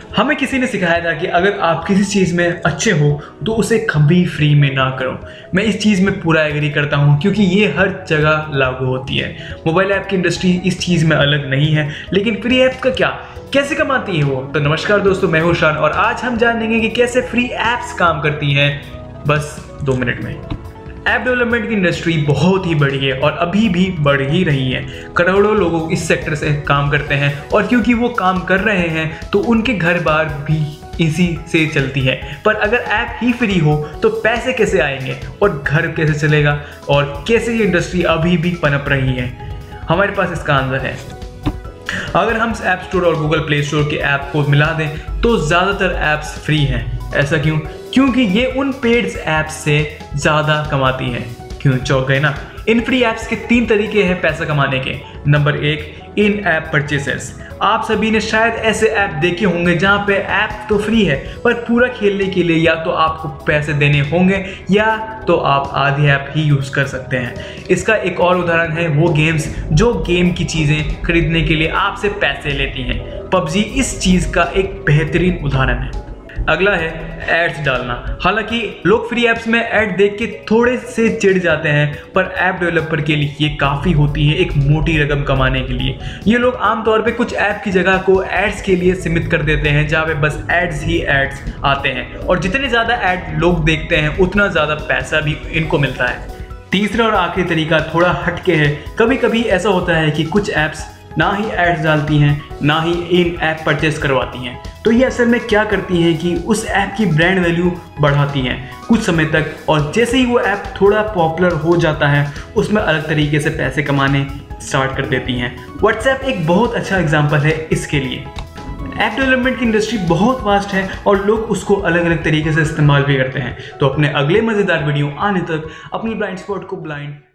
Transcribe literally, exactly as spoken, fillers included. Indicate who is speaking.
Speaker 1: हमें किसी ने सिखाया था कि अगर आप किसी चीज़ में अच्छे हो तो उसे कभी फ्री में ना करो। मैं इस चीज़ में पूरा एग्री करता हूँ क्योंकि ये हर जगह लागू होती है। मोबाइल ऐप की इंडस्ट्री इस चीज़ में अलग नहीं है, लेकिन फ्री ऐप का क्या, कैसे कमाती है वो? तो नमस्कार दोस्तों, मैं हूं शान और आज हम जानेंगे कि कैसे फ्री ऐप्स काम करती हैं बस दो मिनट में। ऐप डेवलपमेंट की इंडस्ट्री बहुत ही बड़ी है और अभी भी बढ़ ही रही है। करोड़ों लोग इस सेक्टर से काम करते हैं और क्योंकि वो काम कर रहे हैं तो उनके घर बार भी इसी से चलती है। पर अगर ऐप ही फ्री हो तो पैसे कैसे आएंगे और घर कैसे चलेगा और कैसे ये इंडस्ट्री अभी भी पनप रही है? हमारे पास इसका आंसर है। अगर हम ऐप स्टोर और गूगल प्ले स्टोर के ऐप को मिला दें तो ज़्यादातर ऐप्स फ्री हैं। ऐसा क्यों? क्योंकि ये उन पेड ऐप्स से ज़्यादा कमाती हैं। क्यों चौंक गए ना? इन फ्री ऐप्स के तीन तरीके हैं पैसा कमाने के। नंबर एक, इन ऐप परचेसेस। आप सभी ने शायद ऐसे ऐप देखे होंगे जहाँ पे ऐप तो फ्री है पर पूरा खेलने के लिए या तो आपको पैसे देने होंगे या तो आप आधी ऐप ही यूज़ कर सकते हैं। इसका एक और उदाहरण है वो गेम्स जो गेम की चीज़ें खरीदने के लिए आपसे पैसे लेती हैं। पबजी इस चीज़ का एक बेहतरीन उदाहरण है। अगला है एड्स डालना। हालांकि लोग फ्री ऐप्स में ऐड देख के थोड़े से चिढ़ जाते हैं, पर ऐप डेवलपर के लिए ये काफ़ी होती है एक मोटी रकम कमाने के लिए। ये लोग आमतौर पे कुछ ऐप की जगह को एड्स के लिए सीमित कर देते हैं जहाँ पे बस एड्स ही एड्स आते हैं और जितने ज़्यादा ऐड लोग देखते हैं उतना ज़्यादा पैसा भी इनको मिलता है। तीसरा और आखिरी तरीका थोड़ा हटके है। कभी कभी ऐसा होता है कि कुछ ऐप्स ना ही एड्स डालती हैं ना ही इन ऐप परचेस करवाती हैं, तो ये असल में क्या करती हैं कि उस ऐप की ब्रांड वैल्यू बढ़ाती हैं कुछ समय तक, और जैसे ही वो ऐप थोड़ा पॉपुलर हो जाता है उसमें अलग तरीके से पैसे कमाने स्टार्ट कर देती हैं। व्हाट्सएप एक बहुत अच्छा एग्जाम्पल है इसके लिए। ऐप डेवलपमेंट की इंडस्ट्री बहुत वास्ट है और लोग उसको अलग अलग तरीके से इस्तेमाल भी करते हैं। तो अपने अगले मज़ेदार वीडियो आने तक अपनी ब्लाइंड स्पॉट को ब्लाइंड